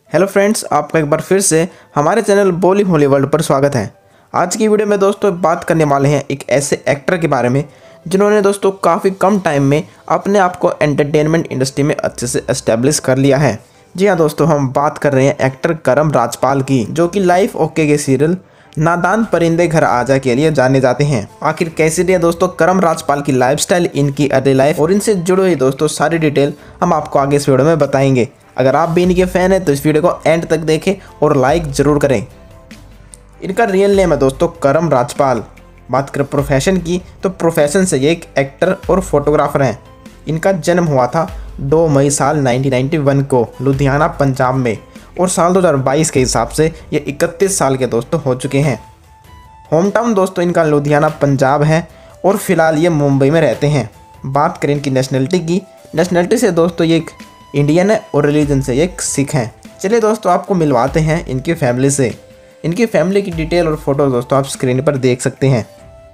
Hello friends, आपका एक बार फिर से हमारे चैनल बोली होली वर्ल्ड पर स्वागत है। आज की वीडियो में दोस्तों बात करने वाले हैं एक ऐसे एक्टर के बारे में जिन्होंने दोस्तों काफ़ी कम टाइम में अपने आप को एंटरटेनमेंट इंडस्ट्री में अच्छे से एस्टेब्लिश कर लिया है। जी हाँ दोस्तों, हम बात कर रहे हैं एक्टर करम राजपाल की, जो कि लाइफ ओके के सीरियल नादान परिंदे घर आ जा के लिए जाने जाते हैं। आखिर कैसी रही है दोस्तों करम राजपाल की लाइफस्टाइल, इनकी अर्ली लाइफ और इनसे जुड़ी हुई दोस्तों सारी डिटेल हम आपको आगे इस वीडियो में बताएंगे। अगर आप भी इनके फैन हैं तो इस वीडियो को एंड तक देखें और लाइक जरूर करें। इनका रियल नेम है दोस्तों करम राजपाल। बात करें प्रोफेशन की तो प्रोफेशन से ये एक एक्टर और फोटोग्राफर हैं। इनका जन्म हुआ था 2 मई साल 1991 को लुधियाना पंजाब में, और साल 2022 के हिसाब से ये 31 साल के दोस्तों हो चुके हैं। होम टाउन दोस्तों इनका लुधियाना पंजाब है और फिलहाल ये मुंबई में रहते हैं। बात करें इनकी नेशनलिटी की, नेशनलिटी से दोस्तों ये एक इंडियन है और रिलीजन से ये एक सिख हैं। चलिए दोस्तों आपको मिलवाते हैं इनकी फैमिली से। इनकी फैमिली की डिटेल और फोटो दोस्तों आप स्क्रीन पर देख सकते हैं।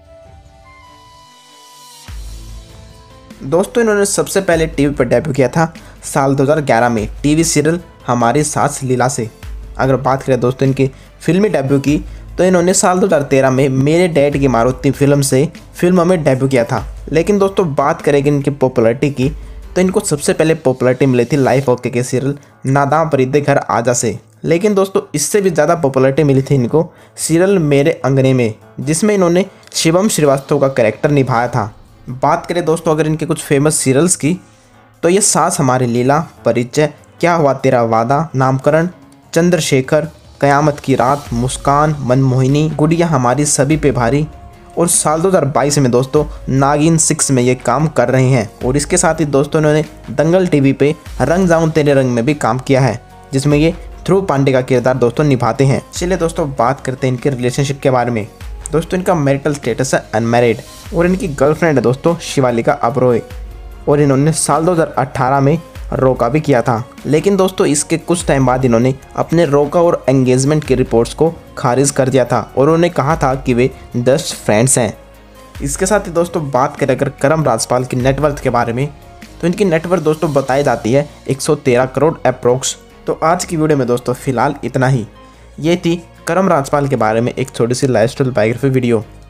दोस्तों इन्होंने सबसे पहले टीवी पर डेब्यू किया था साल 2011 में टीवी सीरियल हमारी सास लीला से। अगर बात करें दोस्तों इनकी फिल्मी डेब्यू की तो इन्होंने साल 2013 में मेरे डैड की मारुति फिल्म से फिल्म में डेब्यू किया था। लेकिन दोस्तों बात करेंगे इनकी पॉपुलैरिटी की तो इनको सबसे पहले पॉपुलैरिटी मिली थी लाइफ ओके के सीरियल नादान परिंदे घर आजा से। लेकिन दोस्तों इससे भी ज़्यादा पॉपुलैरिटी मिली थी इनको सीरियल मेरे अंगने में, जिसमें इन्होंने शिवम श्रीवास्तव का कैरेक्टर निभाया था। बात करें दोस्तों अगर इनके कुछ फेमस सीरियल्स की तो ये सास हमारी लीला, परिचय, क्या हुआ तेरा वादा, नामकरण, चंद्रशेखर, कयामत की रात, मुस्कान, मनमोहिनी, गुड़िया हमारी सभी पे भारी, और साल 2022 में दोस्तों नागिन 6 में ये काम कर रहे हैं। और इसके साथ ही दोस्तों इन्होंने दंगल टीवी पे रंग जाऊं तेरे रंग में भी काम किया है, जिसमें ये ध्रुव पांडे का किरदार दोस्तों निभाते हैं। चलिए दोस्तों बात करते हैं इनके रिलेशनशिप के बारे में। दोस्तों इनका मैरिटल स्टेटस है अनमैरिड और इनकी गर्लफ्रेंड है दोस्तों शिवालिका अब्रोय, और इन्होंने साल 2018 में रोका भी किया था। लेकिन दोस्तों इसके कुछ टाइम बाद इन्होंने अपने रोका और एंगेजमेंट की रिपोर्ट्स को खारिज कर दिया था और उन्होंने कहा था कि वे जस्ट फ्रेंड्स हैं। इसके साथ ही दोस्तों बात करें अगर करम राजपाल की नेटवर्थ के बारे में तो इनकी नेटवर्थ दोस्तों बताई जाती है 113 करोड़ अप्रोक्स। तो आज की वीडियो में दोस्तों फिलहाल इतना ही। ये थी करम राजपाल के बारे में एक छोटी सी लाइफस्टाइल बायोग्राफी वीडियो।